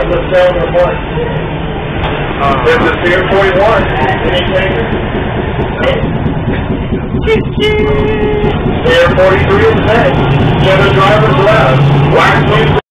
have the cell report. This is Pier 41. Any takers? Pier 43 is next. 7 drivers left. Wax